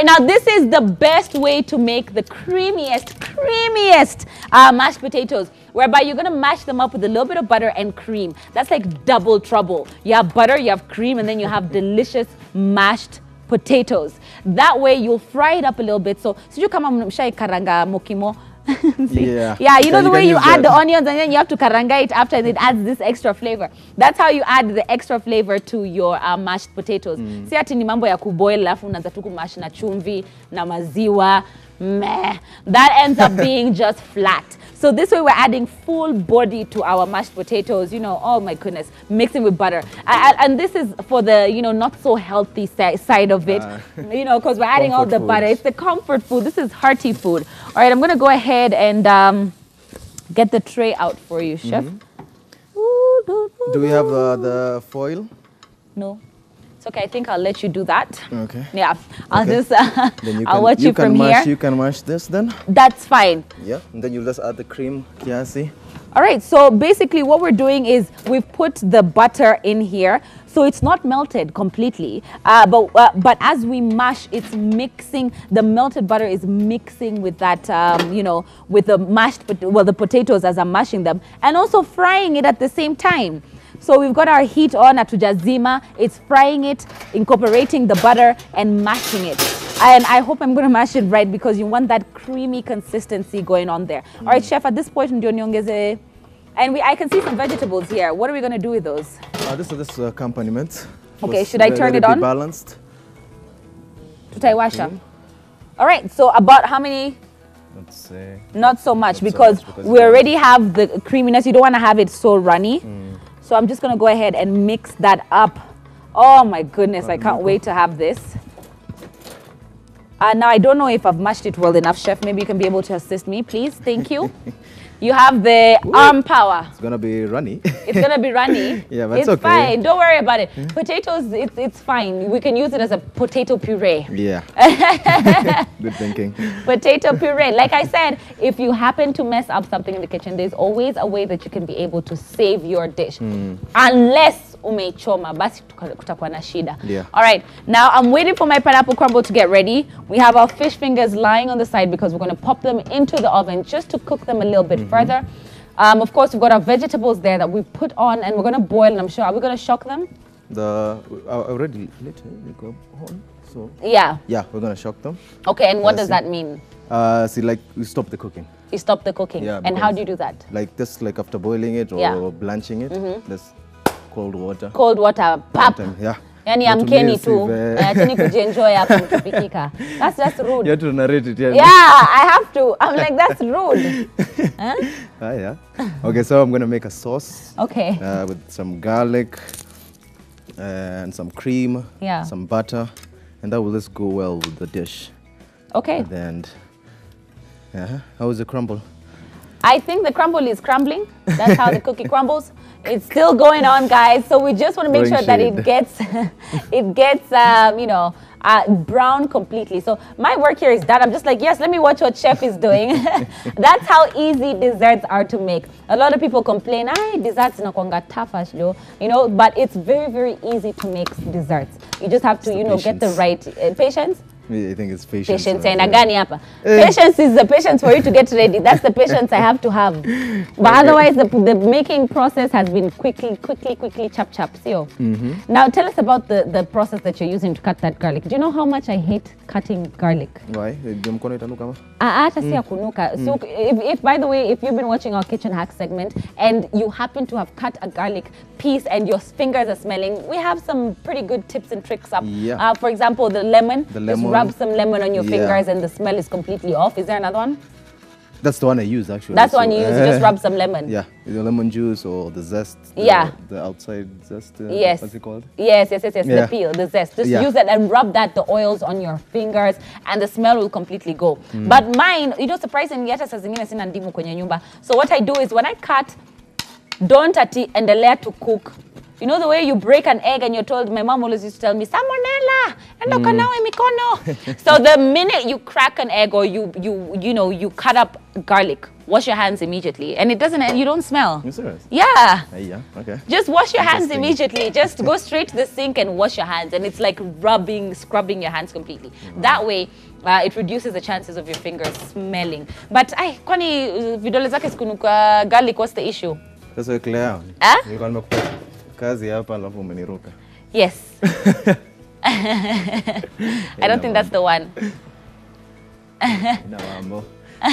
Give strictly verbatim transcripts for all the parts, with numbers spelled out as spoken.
right, now this is the best way to make the creamiest, creamiest uh, mashed potatoes, whereby you're gonna mash them up with a little bit of butter and cream. That's like double trouble. You have butter, you have cream, and then you have delicious mashed potatoes. That way you'll fry it up a little bit. So, so you come mshai karanga mokimo. yeah, yeah, you know you the way you that. add the onions and then you have to karanga it after, and it adds this extra flavor. That's how you add the extra flavor to your uh, mashed potatoes. Mm. Si ati ni mambo ya kuboil alafu unaanza tu kumash na chumvi na maziwa. Meh. That ends up being just flat. So this way we're adding full body to our mashed potatoes, you know, oh my goodness, mixing with butter. And, and this is for the, you know, not so healthy si side of it, uh, you know, because we're adding all the foods. Butter. It's the comfort food. This is hearty food. All right, I'm going to go ahead and um, get the tray out for you, Chef. Mm-hmm. Ooh, doo, doo, do we have uh, the foil? No. It's okay, I think I'll let you do that. Okay. Yeah, I'll okay. just, uh, then you I'll can, watch you, you from can mash, here. You can mash this then? That's fine. Yeah, and then you just add the cream, kiasi. All right, so basically what we're doing is we've put the butter in here. So it's not melted completely, uh, but uh, but as we mash, it's mixing, the melted butter is mixing with that, um, you know, with the mashed, well, the potatoes as I'm mashing them, and also frying it at the same time. So we've got our heat on at tujazima. It's frying it, incorporating the butter and mashing it. And I hope I'm going to mash it right because you want that creamy consistency going on there. Mm. All right, Chef, at this point, ndio niongeze, and we, I can see some vegetables here. What are we going to do with those? Uh, this is this uh, accompaniment. Okay, should I turn it on? Balanced. Tutaiwasha. Okay. All right, so about how many? Let's say. Not so much, not because, so much because we already have the creaminess. You don't want to have it so runny. Mm. So I'm just going to go ahead and mix that up. Oh my goodness, I can't wait to have this. Uh, now, I don't know if I've mashed it well enough, Chef. Maybe you can be able to assist me, please. Thank you. You have the Ooh, arm power. It's going to be runny. It's going to be runny. Yeah, but it's it's okay. fine. Don't worry about it. Hmm? Potatoes, it's, it's fine. We can use it as a potato puree. Yeah. Good thinking. Potato puree. Like I said, if you happen to mess up something in the kitchen, there's always a way that you can be able to save your dish. Mm. Unless umeichoma, basi kutakuwa na shida. Yeah. All right. Now, I'm waiting for my pineapple crumble to get ready. We have our fish fingers lying on the side because we're going to pop them into the oven just to cook them a little bit mm-hmm. further. Um, of course, we've got our vegetables there that we put on and we're going to boil, and I'm sure. Are we going to shock them? The I already lit it. Go on. So yeah. Yeah, we're going to shock them. Okay, and what uh, does see, that mean? Uh, see, like, we stop the cooking. You stop the cooking? Yeah. And how do you do that? Like this, like after boiling it or yeah. blanching it, mm-hmm. there's cold water. Cold water, pap. Yeah. Yani amkeni tu, acheni kujienjoy hapo mkipika. That's just rude. You have to narrate it, yeah. Yeah, I have to. I'm like, that's rude. Huh? Ah, yeah. Okay, so I'm gonna make a sauce. Okay. Uh, with some garlic and some cream. Yeah. Some butter, and that will just go well with the dish. Okay. And then, yeah. How is the crumble? I think the crumble is crumbling. That's how the cookie crumbles. It's still going on, guys. So we just want to make Throwing sure shade. that it gets, it gets, um, you know, uh, brown completely. So my work here is done. I'm just like, yes, let me watch what Chef is doing. That's how easy desserts are to make. A lot of people complain, ah, desserts nakwanga tough, Ashlo. You know, but it's very, very easy to make desserts. You just have to, it's you know, patience. Get the right uh, patience. I think it's patience. Patience and agani hapa. Patience is the patience for you to get ready. That's the patience I have to have. But okay. Otherwise, the, the making process has been quickly, quickly, quickly, chop, chop. So mm-hmm. Now tell us about the, the process that you're using to cut that garlic. Do you know how much I hate cutting garlic? Why? Ah, mm. So if, if, by the way, if you've been watching our kitchen hack segment and you happen to have cut a garlic piece and your fingers are smelling, we have some pretty good tips and tricks up. Yeah. Uh, for example, the lemon. The lemon. Rub some lemon on your yeah. fingers and the smell is completely off. Is there another one? That's the one I use, actually. That's the so, one you use. You just rub some lemon. Yeah, the lemon juice or the zest. The, yeah. The outside zest. Uh, yes. What's it called? Yes, yes, yes, yes. Yeah. The peel, the zest. Just yeah. use that and rub that, the oils on your fingers, and the smell will completely go. Mm. But mine, you know, surprisingly, hata saa zingine sina ndimu kwenye nyumba. So what I do is when I cut, don't ati endelea to cook. You know the way you break an egg and you're told, my mom always used to tell me, salmonella, endo kanawe mikono. So the minute you crack an egg or you, you, you know, you cut up garlic, wash your hands immediately, and it doesn't. And you don't smell. You serious? Yeah. Uh, yeah. Okay. Just wash your hands Interesting. immediately. Just go straight to the sink and wash your hands, and it's like rubbing, scrubbing your hands completely. Mm-hmm. That way, uh, it reduces the chances of your fingers smelling. But ay, kwani uh, vidole zake sikunuka garlic? What's the issue? Sasa Claire. Ah? Nilikuwa nimekupa kazi hapa alafu umeniruka. Yes. I don't think that's the one. Ina mambo.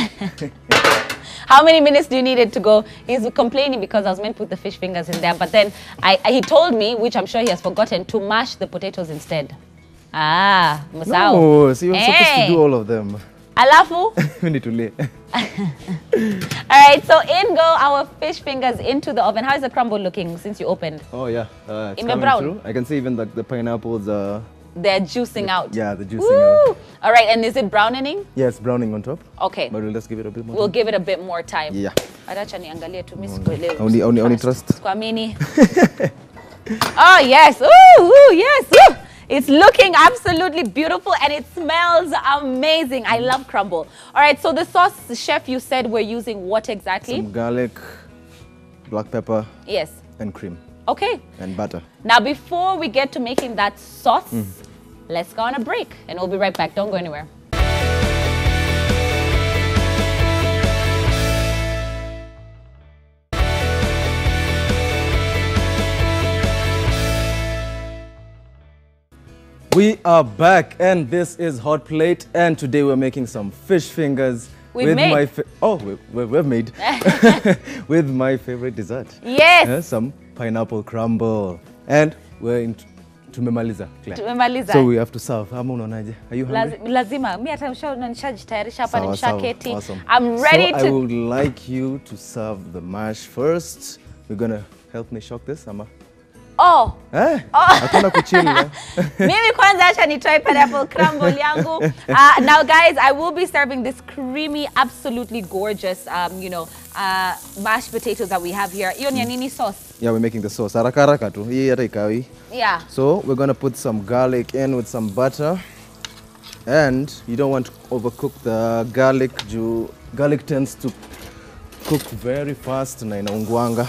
How many minutes do you need it to go? He's complaining because I was meant to put the fish fingers in there, but then I, I he told me, which I'm sure he has forgotten, to mash the potatoes instead. Ah, Musao. No, so you're hey. supposed to do all of them. Alafu? We need to lay. All right, so in go our fish fingers into the oven. How is the crumble looking since you opened? Oh yeah, uh, it's In coming brown. through. I can see even the, the pineapples are... They're juicing out. Yeah, the juicing Woo! out. All right, and is it browning? Yeah, it's browning on top. Okay. But we'll just give it a bit more We'll time. give it a bit more time. Yeah. Acha niangalie tu, mimi sikuelewi. Only, only, only trust. Squamini. Oh yes, ooh, ooh, yes, ooh. It's looking absolutely beautiful and it smells amazing. I love crumble. All right, so the sauce, chef, you said we're using what exactly? Some garlic, black pepper, Yes. and cream. Okay. And butter. Now, before we get to making that sauce, Mm. let's go on a break and we'll be right back. Don't go anywhere. We are back and this is Hot Plate and today we're making some fish fingers. We've with made. my fa oh we, we, we've made with my favorite dessert. Yes. Uh, some pineapple crumble and we're in tumemaliza, Claire. Tumemaliza. So we have to serve. Ama unaonaje? Are you hungry? Laz- lazima mi hata nishajitayarisha hapa, Sawa, sawa. nimeshaketi. Awesome. I'm ready so to I would like you to serve the mash first. You're gonna help me shock this, Ama? Oh. Eh? Hakuna kuchilla. Mimi kwanza acha nitry pineapple crumble yangu. Uh, now guys, I will be serving this creamy, absolutely gorgeous, um, you know, uh, mashed potatoes that we have here. Iyo ni ya nini sauce? Yeah, we're making the sauce. Haraka haraka tu. Hii hata ikawi. Yeah. So we're gonna put some garlic in with some butter. And you don't want to overcook the garlic. Juu garlic tends to cook very fast na inaungwanga.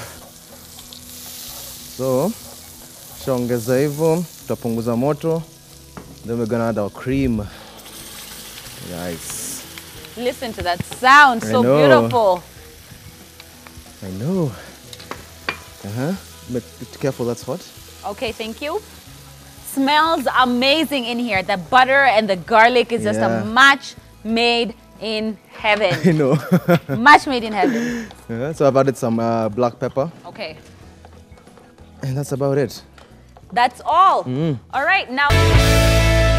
So shaongeza hivyo, tutapunguza moto. Then we're gonna add our cream. Nice. Listen to that sound, I so know. beautiful. I know. Uh-huh. But be careful, that's hot. Okay, thank you. Smells amazing in here. The butter and the garlic is just Yeah. a match made in heaven. I know. Match made in heaven. Uh-huh. So I've added some uh, black pepper. Okay. And that's about it. That's all. Mm. All right, now.